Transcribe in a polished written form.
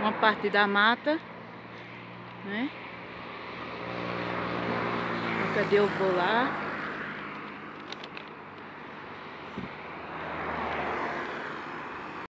uma parte da mata, né? Cadê eu vou lá?